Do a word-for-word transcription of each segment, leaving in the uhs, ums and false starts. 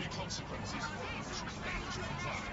consequences for those who fail to comply.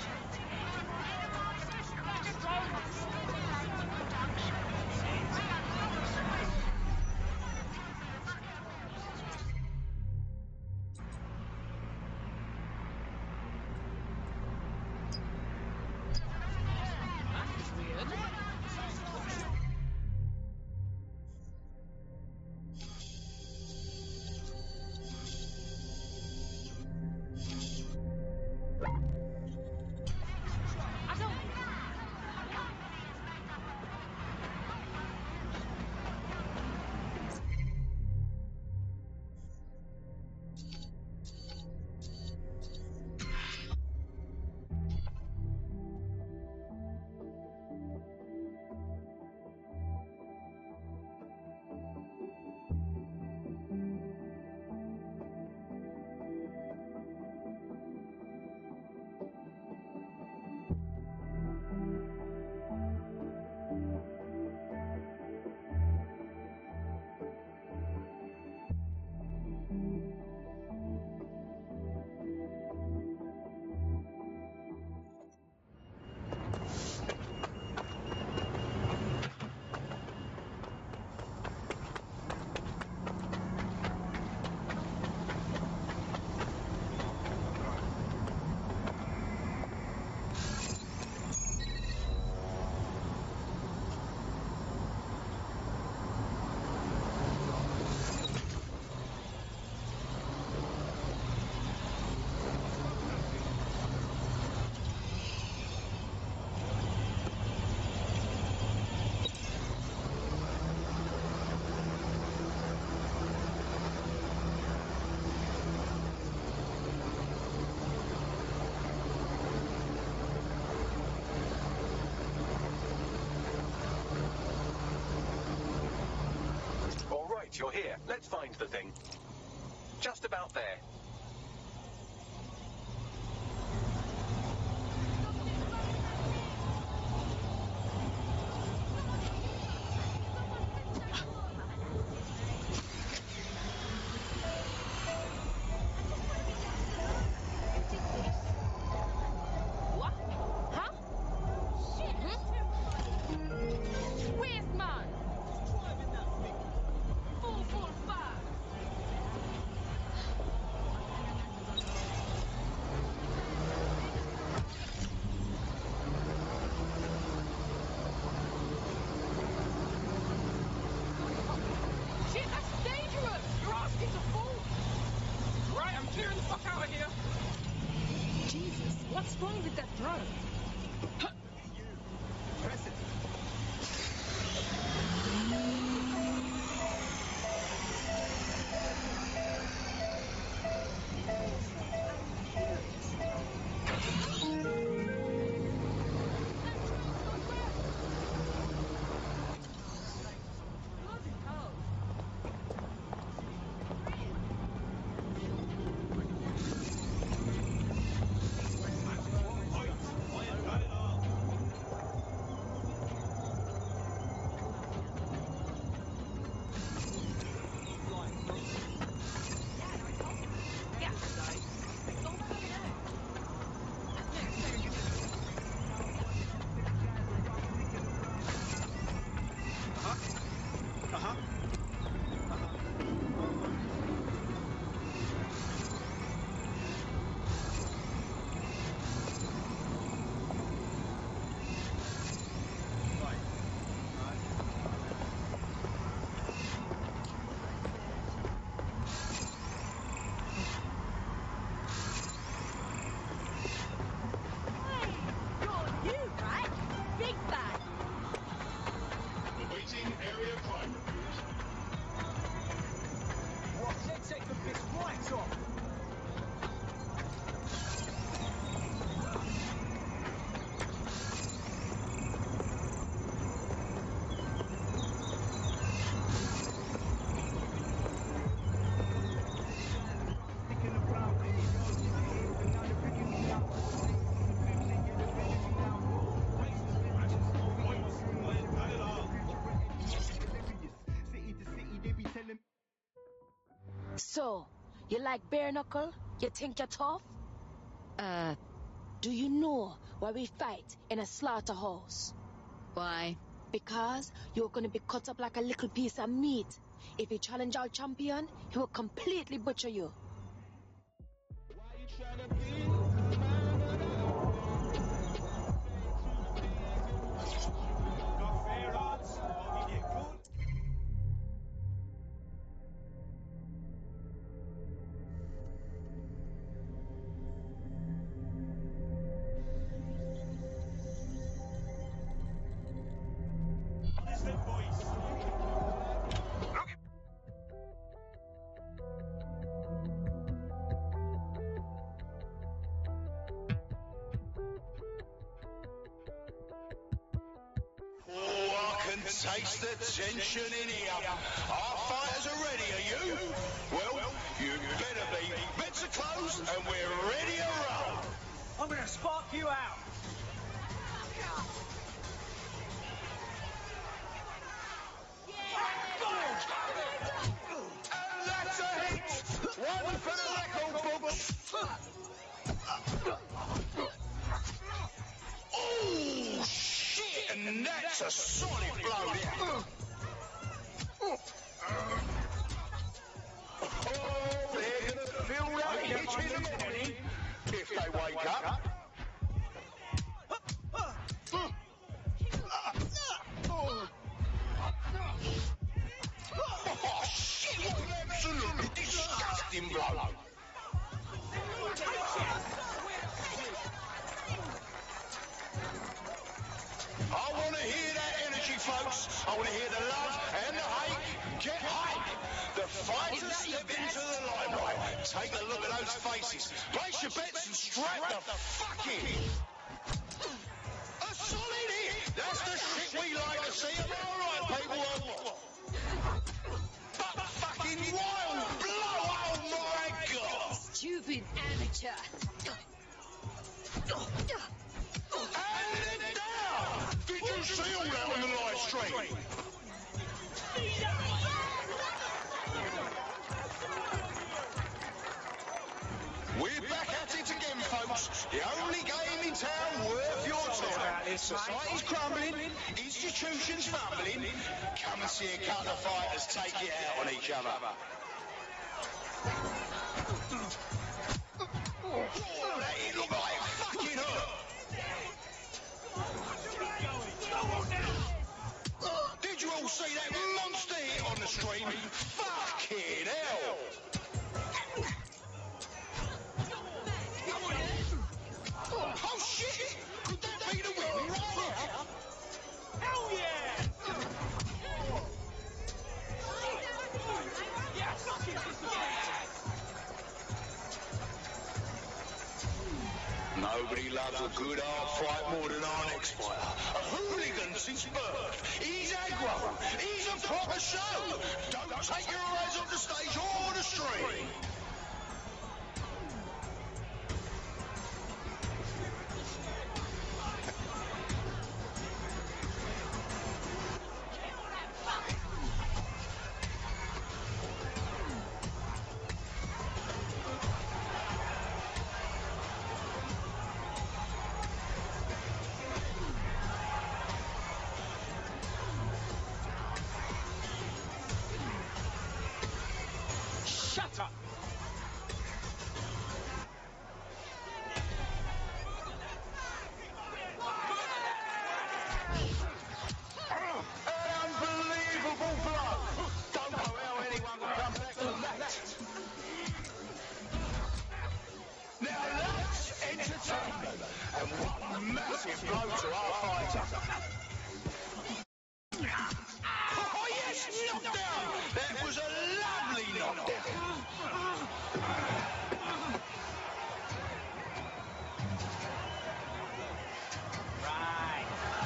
You're here. Let's find the thing. Just about there. So, you like bare knuckle? You think you're tough? Uh, do you know why we fight in a slaughterhouse? Why? Because you're gonna be cut up like a little piece of meat. If you challenge our champion, he will completely butcher you. Why you trying to be? Got fair odds. I'll give you good. Listen, boys. Oh, I can taste the tension in here. Our fighters are ready, are you? Well, you better be. Bets are closed and we're ready to roll. I'm gonna spark you out. And that's a hit. One for the record books. Oh, shit. And that's a solid blow there. Oh, they're going to feel that hitch in a minute if they wake up. Oh, shit, what an absolutely disgusting blow. I want to hear that energy, folks. I want to hear the love and the hate. Get hype. The fighters step into the limelight. Take a look at those faces. Place your bets and strap the fuck in. A solid hit. That's the shit we like to see. Am I right, people? But fucking wild blow. Oh my God. Stupid amateur. And it down. Did you see all that on the live stream? We're back at it again, folks. The only game in town worth your time. Society's crumbling, institutions fumbling. Come and see a couple of fighters take it out on each other. Oh, that hit looked like it fucking hurt. Did you all see that monster hit on the stream? Fucking hell. Oh shit! Could that be the win right now? Hell yeah! Nobody loves a good hard fight more than our next fighter. A hooligan since birth. He's aggro. He's a proper show. Don't take your eyes off the stage or the stream. Shut up! An unbelievable blow. Don't know how anyone can come back from that. Now that's entertainment. And what a massive blow to our fighter. Oh yes, knockdown. That was a lovely knockdown. Right.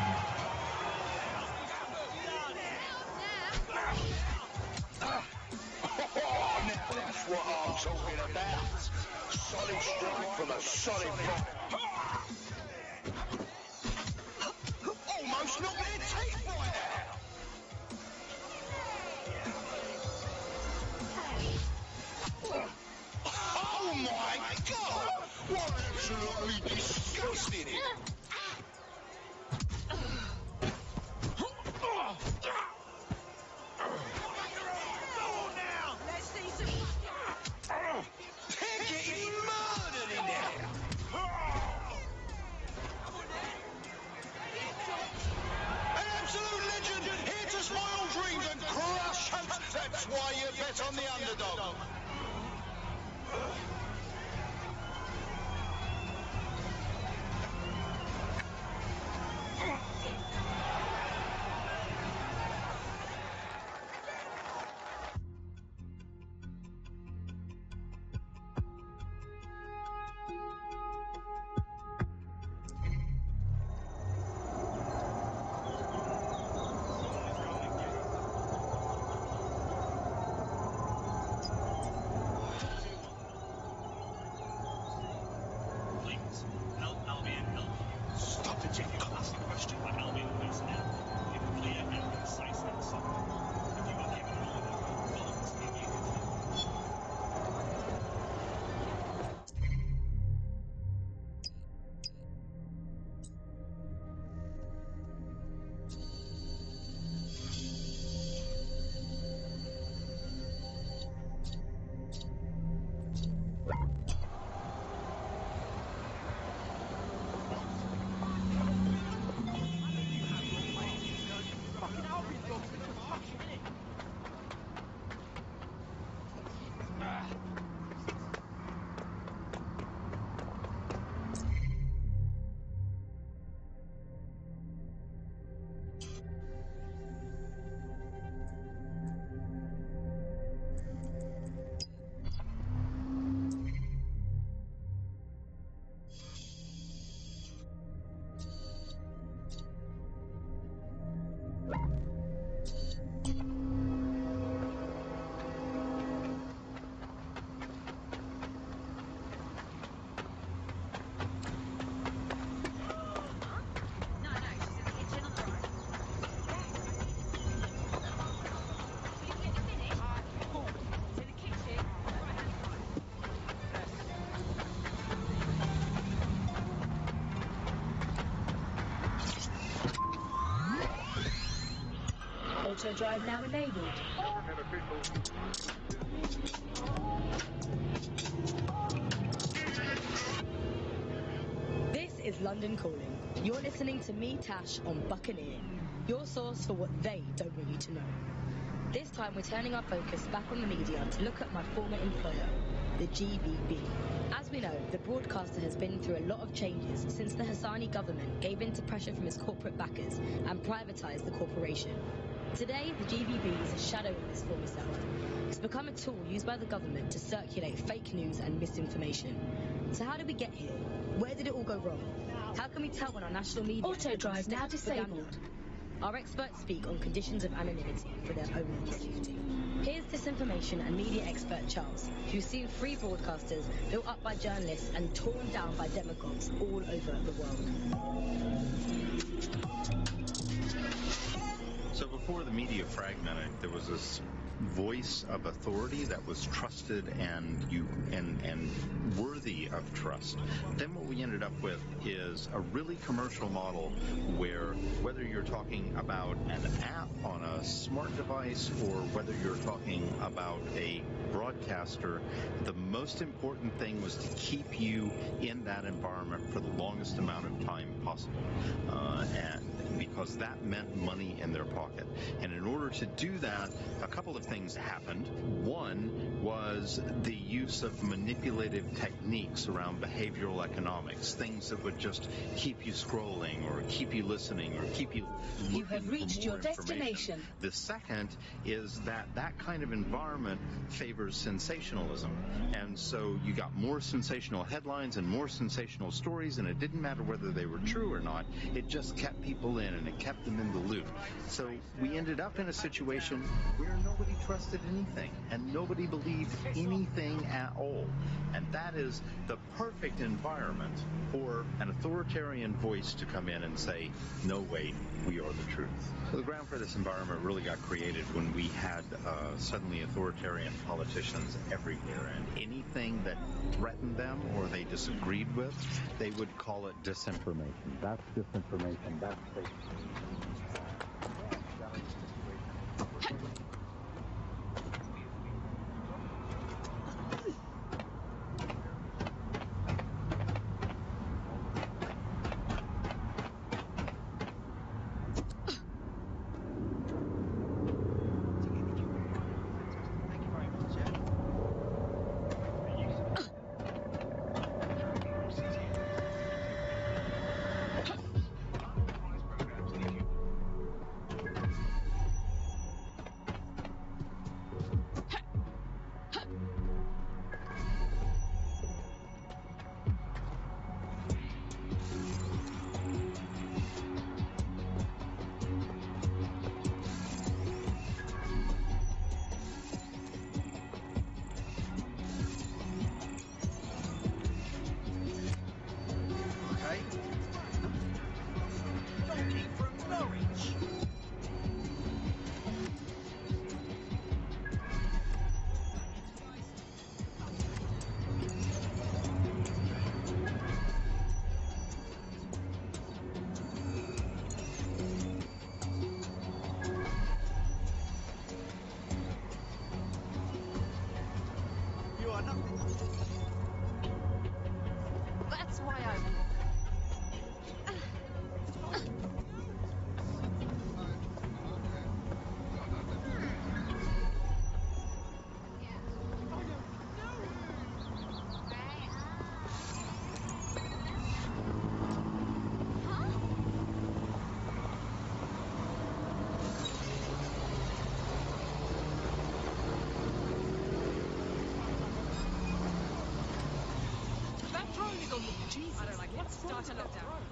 Oh, now that's what I'm talking about. Solid strike from a solid fighter. Almost knocked their teeth right out. Oh my bet on the underdog. Auto drive now enabled. This is London Calling. You're listening to me, Tash, on Buccaneer, your source for what they don't want you to know. This time we're turning our focus back on the media to look at my former employer, the G B B. As we know, the broadcaster has been through a lot of changes since the Hassani government gave in to pressure from its corporate backers and privatised the corporation. Today, the G B B is a shadow of its former self. It's become a tool used by the government to circulate fake news and misinformation. So how did we get here? Where did it all go wrong? How can we tell when our national media... Auto drive now disabled. Our experts speak on conditions of anonymity for their own safety. Here's disinformation and media expert Charles, who's seen free broadcasters built up by journalists and torn down by demagogues all over the world. So before the media fragmented, there was this voice of authority that was trusted and you and and worthy of trust. Then what we ended up with is a really commercial model where whether you're talking about an app on a smart device or whether you're talking about a broadcaster, the most important thing was to keep you in that environment for the longest amount of time possible, uh, and because that meant money in their pocket. And in order to do that, a couple of things happened. One was the use of manipulative techniques around behavioral economics, things that would just keep you scrolling or keep you listening or keep you looking You have reached for more your destination. The second is that that kind of environment favors sensationalism. And so you got more sensational headlines and more sensational stories, and it didn't matter whether they were true or not. It just kept people in and it kept them in the loop. So we ended up in a situation where nobody trusted anything and nobody believed anything at all. And that is the perfect environment for an authoritarian voice to come in and say, no, wait, we are the truth. So the ground for this environment really got created when we had uh, suddenly authoritarian politicians everywhere, and anything that threatened them or they disagreed with, they would call it disinformation. That's disinformation. That's fake. Jackie from Norwich. You are nothing. That's why I... That drone is on the... Jesus, I don't like it. Start a lockdown.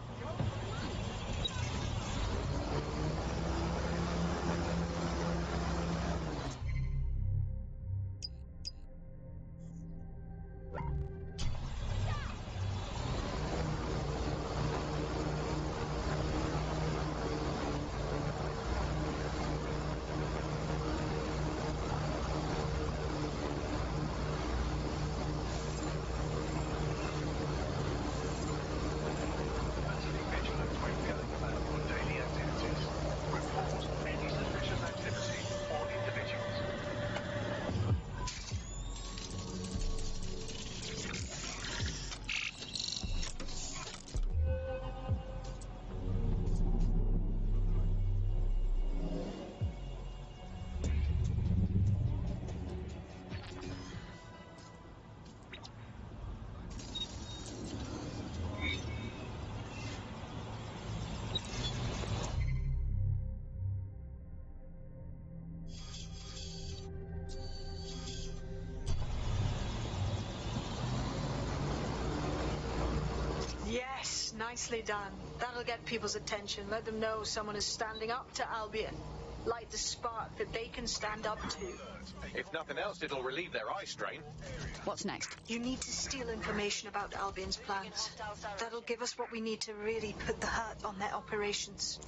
Yes, nicely done. That'll get people's attention. Let them know someone is standing up to Albion. Light the spark that they can stand up to. If nothing else, it'll relieve their eye strain. What's next? You need to steal information about Albion's plans. That'll give us what we need to really put the hurt on their operations.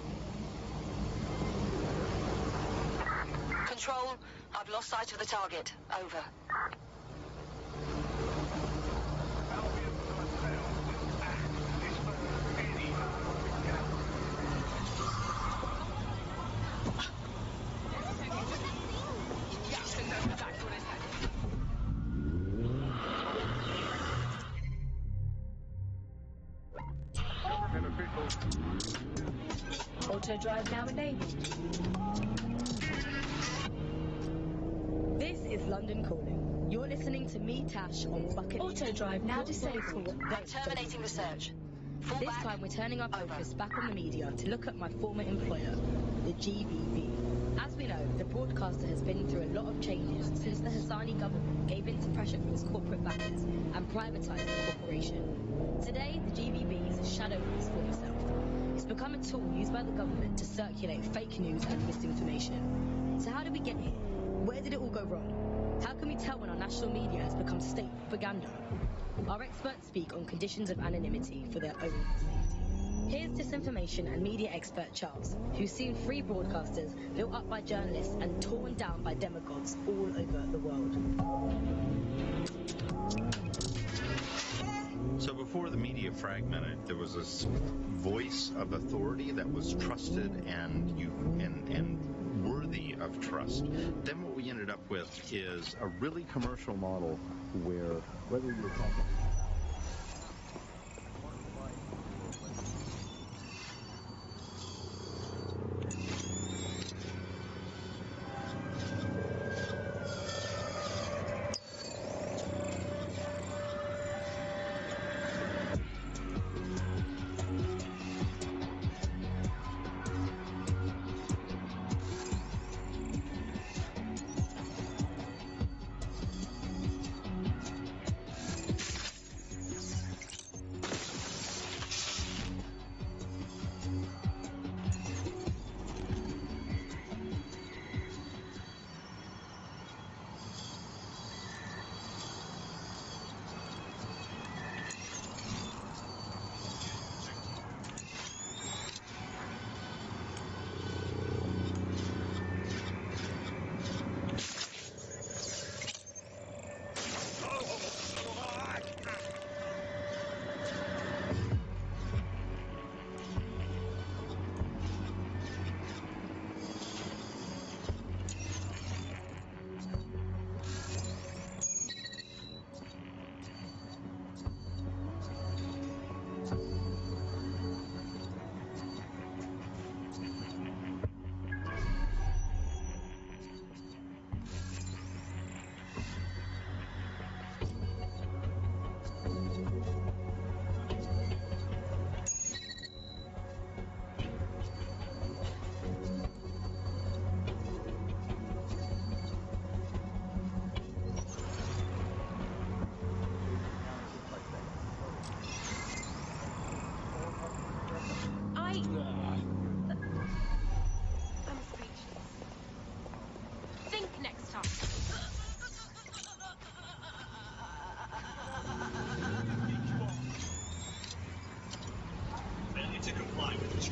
Control, I've lost sight of the target. Over. Auto drive now enabled. This is London Calling. You're listening to me, Tash, on Bucket. Auto drive now disabled. I'm terminating the search. Fall This back. time we're turning our focus back on the media to look at my former employer, the G B B. As we know, the broadcaster has been through a lot of changes since the Hassani government gave in to pressure from its corporate backers and privatised the corporation. Today, the G B B is a shadow of its former self. It's become a tool used by the government to circulate fake news and misinformation. So how did we get here? Where did it all go wrong? How can we tell when our national media has become state propaganda? Our experts speak on conditions of anonymity for their own safety. Here's disinformation and media expert Charles, who's seen free broadcasters built up by journalists and torn down by demagogues all over the world. So before the media fragmented, there was this voice of authority that was trusted and you and and worthy of trust. Then what we ended up with is a really commercial model where whether you're talking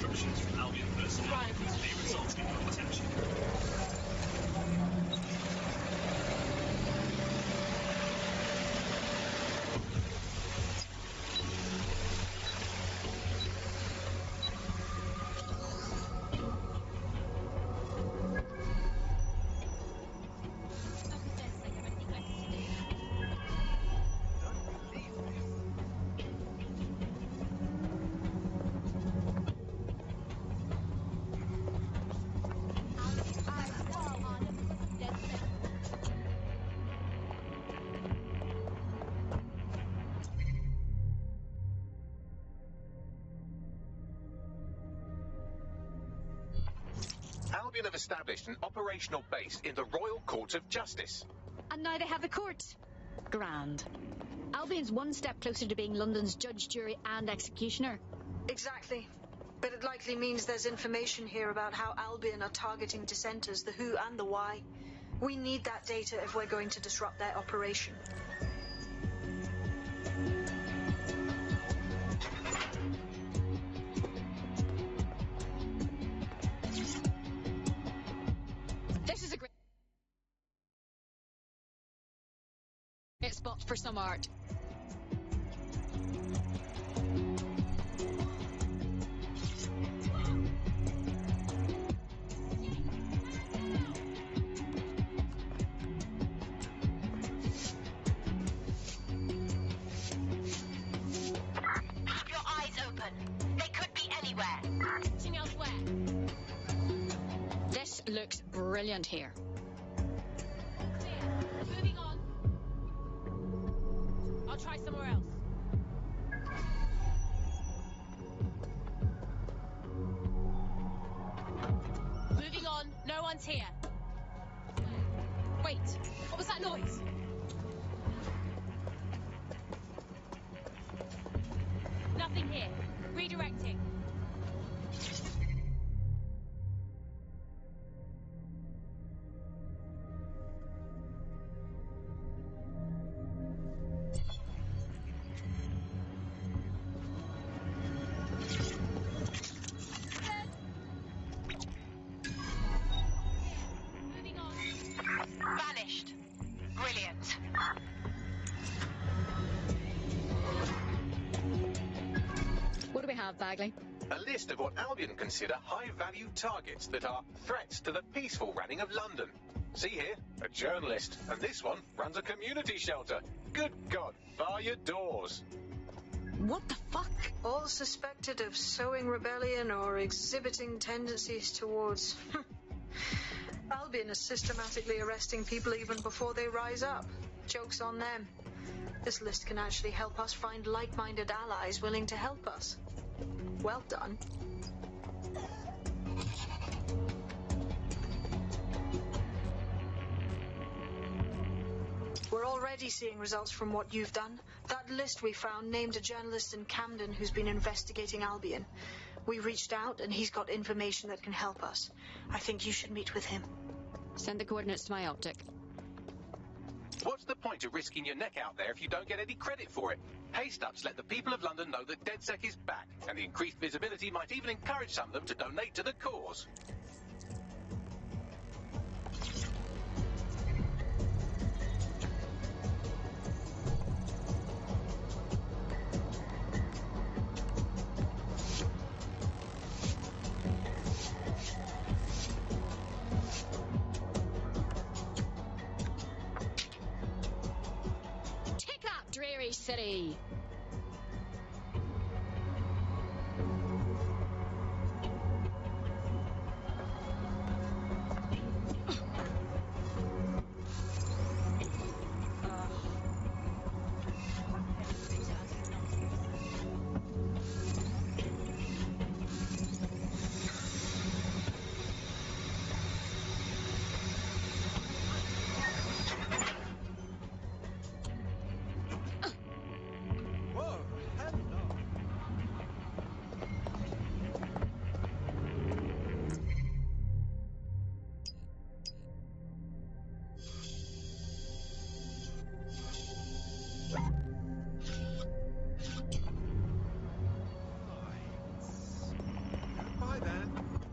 instructions from Albion personnel. The results get your attention. Albion have established an operational base in the Royal Court of Justice. And now they have the court. Grand. Albion's one step closer to being London's judge, jury and executioner. Exactly. But it likely means there's information here about how Albion are targeting dissenters, the who and the why. We need that data if we're going to disrupt their operation. This is a great spot for some art. Keep your eyes open. They could be anywhere. Seeing elsewhere. This looks brilliant here. Moving on. I'll try somewhere else. Moving on. No one's here. Wait. What was that noise? Nothing here. Redirecting. Moving on. Vanished. Brilliant. What do we have, Bagley? A list of what Albion consider high-value targets that are threats to the peaceful running of London. See here, a journalist, and this one runs a community shelter. Good God, bar your doors. What the fuck? All suspected of sowing rebellion or exhibiting tendencies towards... Albion is systematically arresting people even before they rise up. Joke's on them. This list can actually help us find like-minded allies willing to help us. Well done. We're already seeing results from what you've done. That list we found named a journalist in Camden who's been investigating Albion. We reached out and he's got information that can help us. I think you should meet with him. Send the coordinates to my optic. What's the point of risking your neck out there if you don't get any credit for it? Haste-ups let the people of London know that DedSec is back, and the increased visibility might even encourage some of them to donate to the cause. Take that, dreary city! then.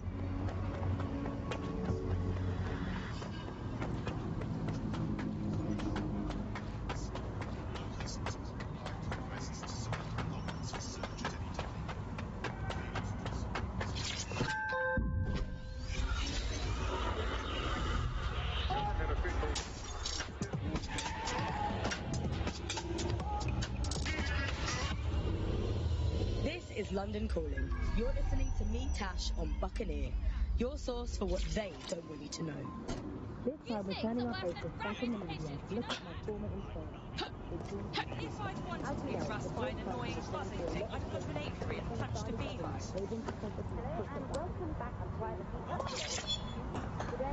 This is London Calling. You're listening to me, Tash, on Buccaneer, your source for what they don't want you to know. This time we're turning our focus back on the media to look at my former employer. If I'd wanted to be harassed by an annoying buzzing thing, I'd put an apiary and touched a beehive. Hello and welcome back to Private Today,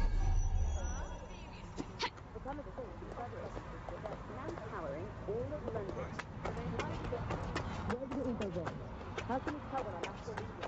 become a source for services that are now powering all of London. Where did it all go wrong? How can we tell when our national media?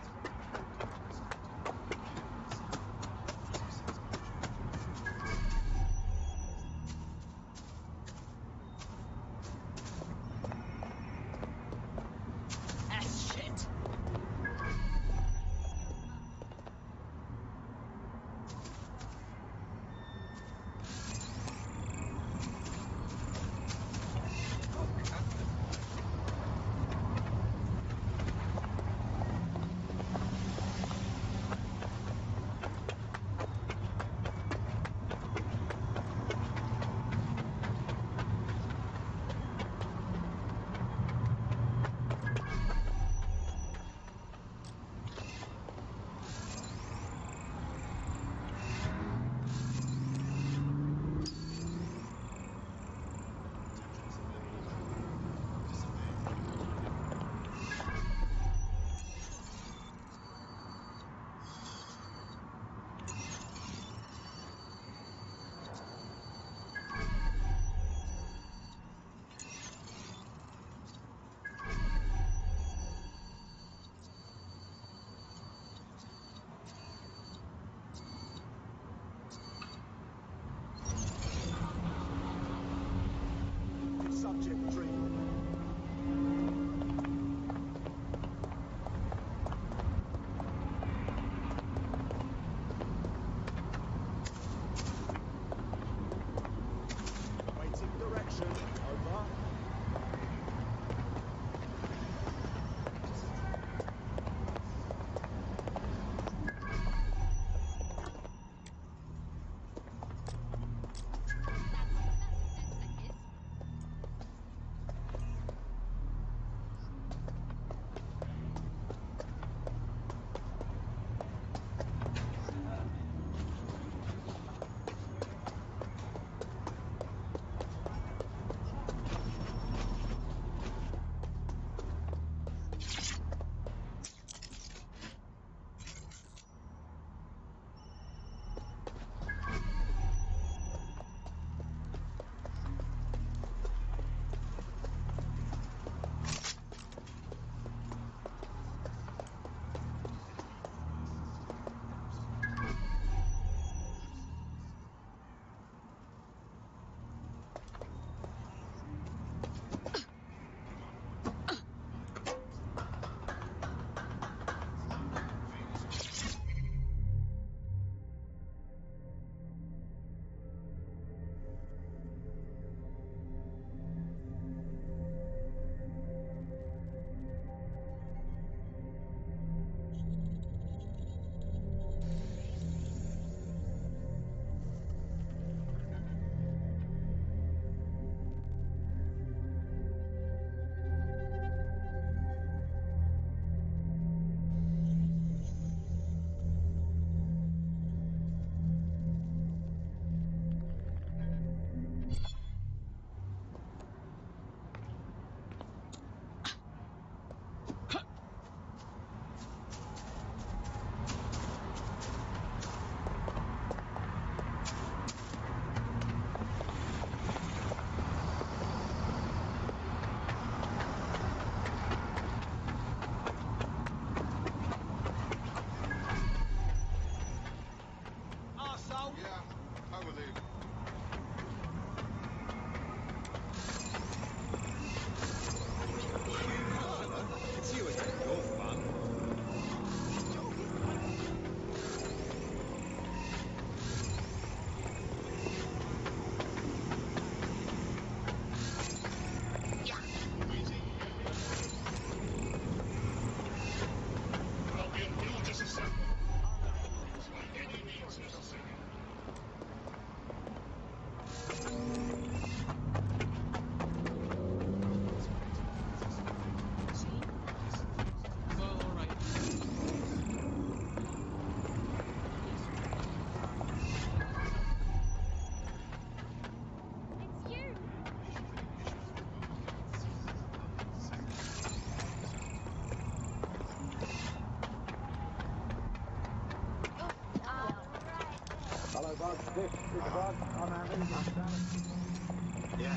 Yeah.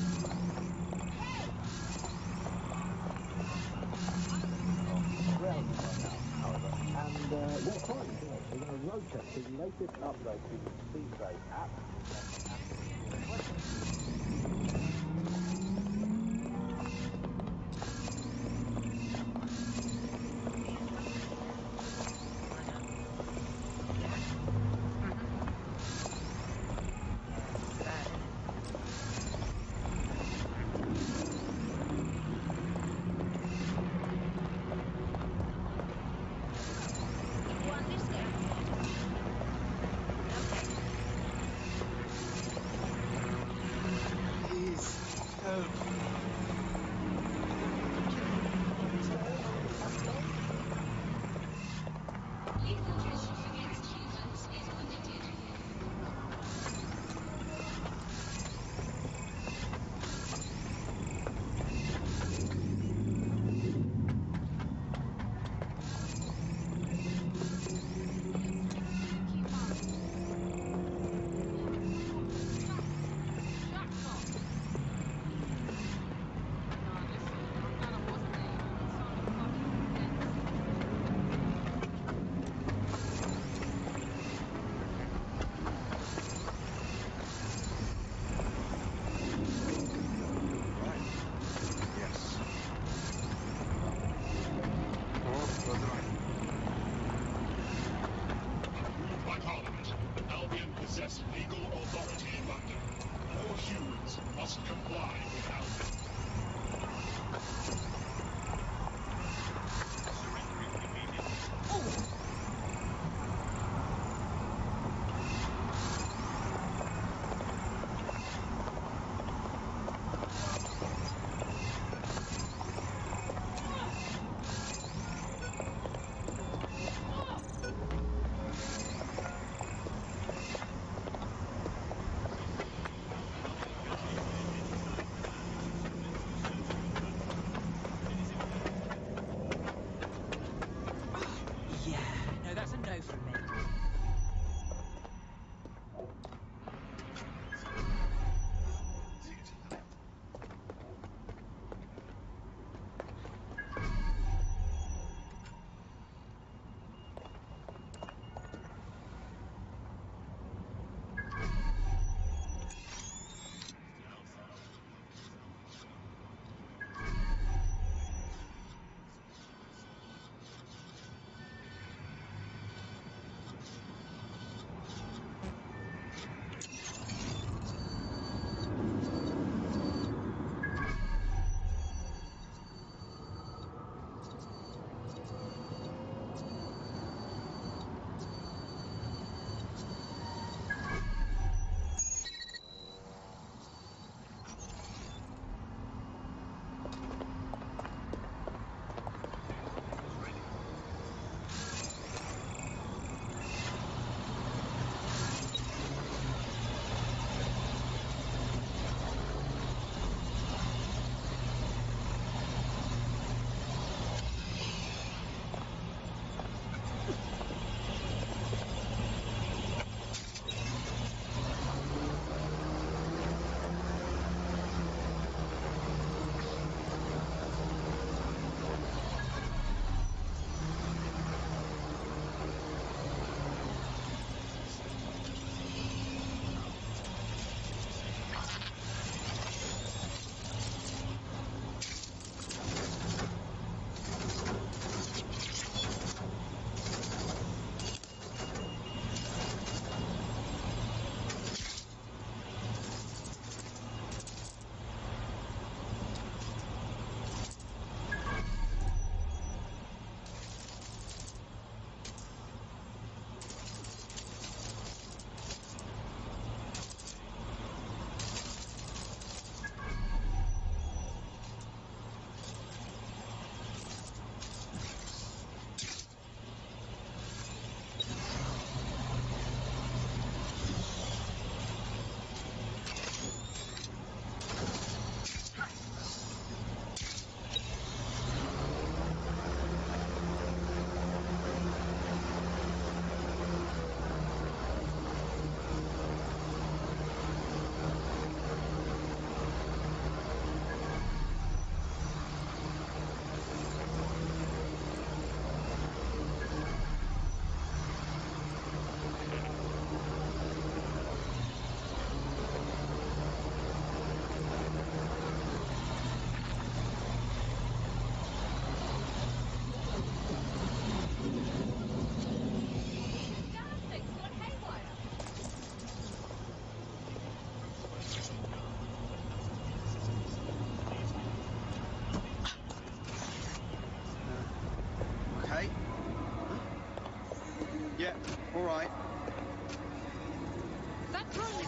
And uh, well, fine. We're going to rotate the latest update to the Speedway app.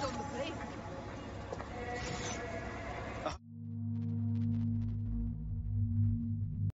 on the plane.